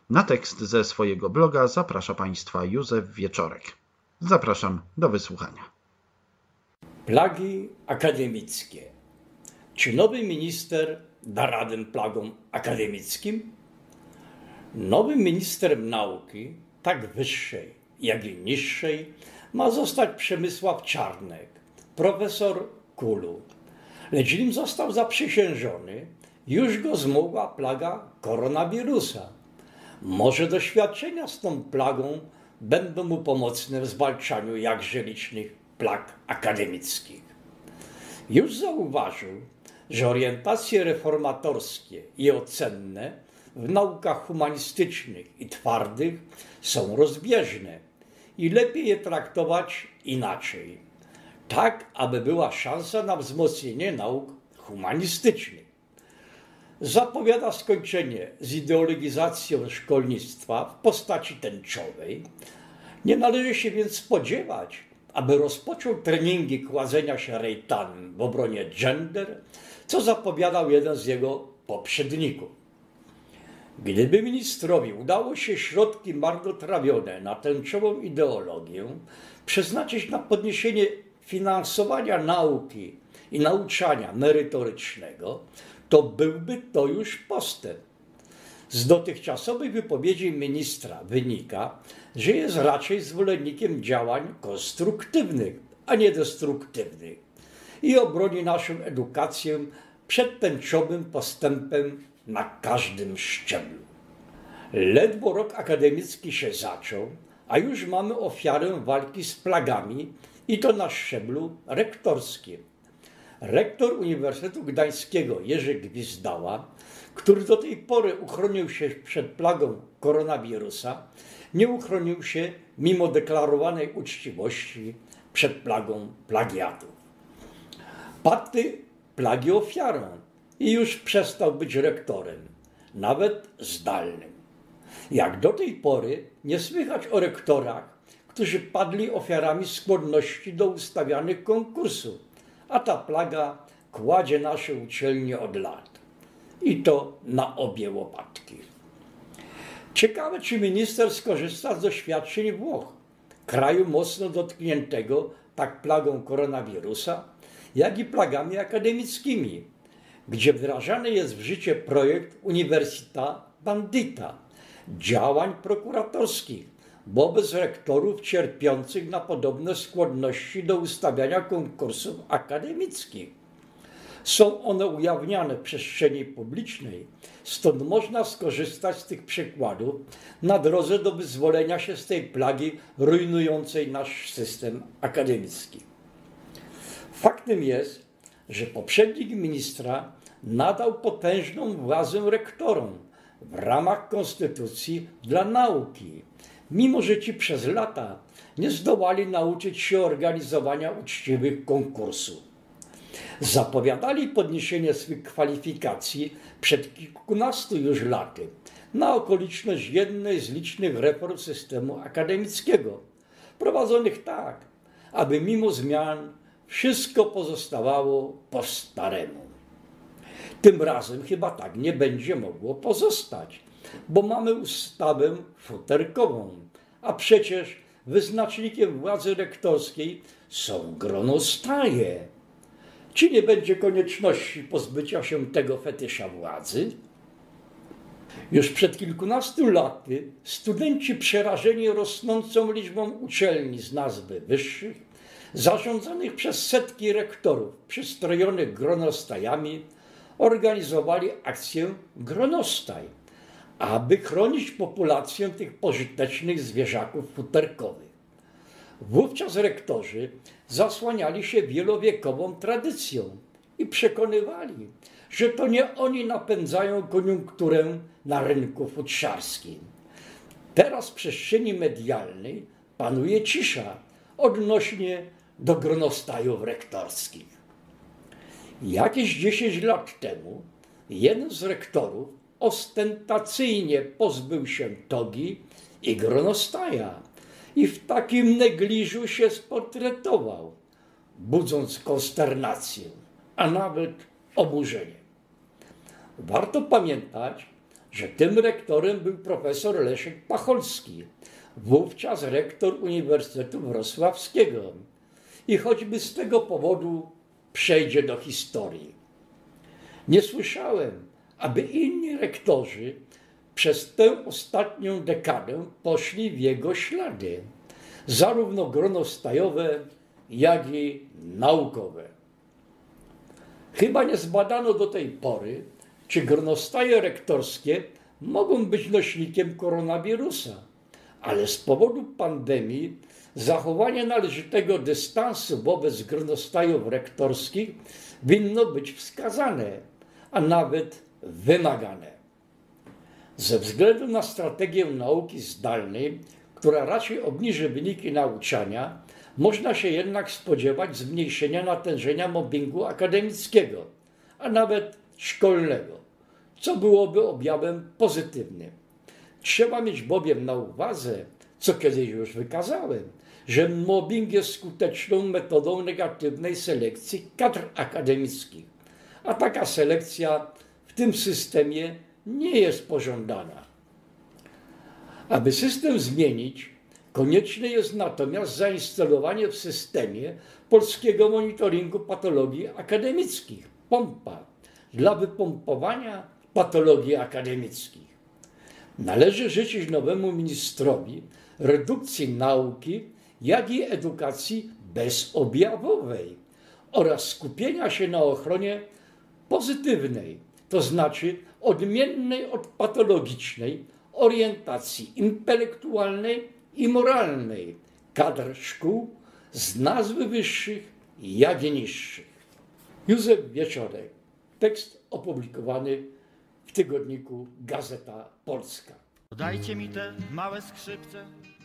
Na tekst ze swojego bloga zaprasza Państwa Józef Wieczorek. Zapraszam do wysłuchania. Plagi akademickie. Czy nowy minister da radę plagom akademickim? Nowym ministrem nauki, tak wyższej, jak i niższej, ma zostać Przemysław Czarnek, profesor KUL-u. Lecz nim został zaprzysiężony, już go zmogła plaga koronawirusa. Może doświadczenia z tą plagą będą mu pomocne w zwalczaniu jakże licznych plag akademickich. Już zauważył, że orientacje reformatorskie i ocenne w naukach humanistycznych i twardych są rozbieżne i lepiej je traktować inaczej, tak aby była szansa na wzmocnienie nauk humanistycznych. Zapowiada skończenie z ideologizacją szkolnictwa w postaci tęczowej. Nie należy się więc spodziewać, aby rozpoczął treningi kładzenia się rejtanem w obronie gender, co zapowiadał jeden z jego poprzedników. Gdyby ministrowi udało się środki marnotrawione na tęczową ideologię przeznaczyć na podniesienie finansowania nauki i nauczania merytorycznego, to byłby to już postęp. Z dotychczasowych wypowiedzi ministra wynika, że jest raczej zwolennikiem działań konstruktywnych, a nie destruktywnych i obroni naszą edukację przed tęczowym postępem na każdym szczeblu. Ledwo rok akademicki się zaczął, a już mamy ofiarę walki z plagami i to na szczeblu rektorskim. Rektor Uniwersytetu Gdańskiego Jerzy Gwizdała, który do tej pory uchronił się przed plagą koronawirusa, nie uchronił się mimo deklarowanej uczciwości przed plagą plagiatów. Padł plagi ofiarą i już przestał być rektorem, nawet zdalnym. Jak do tej pory nie słychać o rektorach, którzy padli ofiarami skłonności do ustawianych konkursów, a ta plaga kładzie nasze uczelnie od lat. I to na obie łopatki. Ciekawe, czy minister skorzysta z doświadczeń Włoch, kraju mocno dotkniętego tak plagą koronawirusa, jak i plagami akademickimi, gdzie wdrażany jest w życie projekt Università Bandita, działań prokuratorskich wobec rektorów cierpiących na podobne skłonności do ustawiania konkursów akademickich. Są one ujawniane w przestrzeni publicznej, stąd można skorzystać z tych przykładów na drodze do wyzwolenia się z tej plagi rujnującej nasz system akademicki. Faktem jest, że poprzednik ministra nadał potężną władzę rektorom w ramach konstytucji dla nauki, mimo że ci przez lata nie zdołali nauczyć się organizowania uczciwych konkursów. Zapowiadali podniesienie swych kwalifikacji przed kilkunastu już laty na okoliczność jednej z licznych reform systemu akademickiego, prowadzonych tak, aby mimo zmian wszystko pozostawało po staremu. Tym razem chyba tak nie będzie mogło pozostać, bo mamy ustawę futerkową, a przecież wyznacznikiem władzy rektorskiej są gronostaje. Czy nie będzie konieczności pozbycia się tego fetysza władzy? Już przed kilkunastu laty studenci przerażeni rosnącą liczbą uczelni z nazwy wyższych, zarządzanych przez setki rektorów przystrojonych gronostajami, organizowali akcję Gronostaj, aby chronić populację tych pożytecznych zwierzaków futerkowych. Wówczas rektorzy zasłaniali się wielowiekową tradycją i przekonywali, że to nie oni napędzają koniunkturę na rynku futrzarskim. Teraz w przestrzeni medialnej panuje cisza odnośnie do gronostajów rektorskich. Jakieś 10 lat temu jeden z rektorów ostentacyjnie pozbył się togi i gronostaja i w takim negliżu się sportretował, budząc konsternację, a nawet oburzenie. Warto pamiętać, że tym rektorem był profesor Leszek Pacholski, wówczas rektor Uniwersytetu Wrocławskiego. I choćby z tego powodu przejdzie do historii. Nie słyszałem, aby inni rektorzy przez tę ostatnią dekadę poszli w jego ślady, zarówno gronostajowe, jak i naukowe. Chyba nie zbadano do tej pory, czy gronostaje rektorskie mogą być nośnikiem koronawirusa, ale z powodu pandemii zachowanie należytego dystansu wobec gronostajów rektorskich winno być wskazane, a nawet wymagane. Ze względu na strategię nauki zdalnej, która raczej obniży wyniki nauczania, można się jednak spodziewać zmniejszenia natężenia mobbingu akademickiego, a nawet szkolnego, co byłoby objawem pozytywnym. Trzeba mieć bowiem na uwadze, co kiedyś już wykazałem, że mobbing jest skuteczną metodą negatywnej selekcji kadr akademickich, a taka selekcja w tym systemie nie jest pożądana. Aby system zmienić, konieczne jest natomiast zainstalowanie w systemie polskiego monitoringu patologii akademickich, POMPA, dla wypompowania patologii akademickich. Należy życzyć nowemu ministrowi redukcji nauki, jak i edukacji bezobjawowej oraz skupienia się na ochronie pozytywnej, to znaczy odmiennej od patologicznej orientacji intelektualnej i moralnej kadr szkół z nazwy wyższych, jak i niższych. Józef Wieczorek. Tekst opublikowany w tygodniku Gazeta Polska. Dajcie mi te małe skrzypce,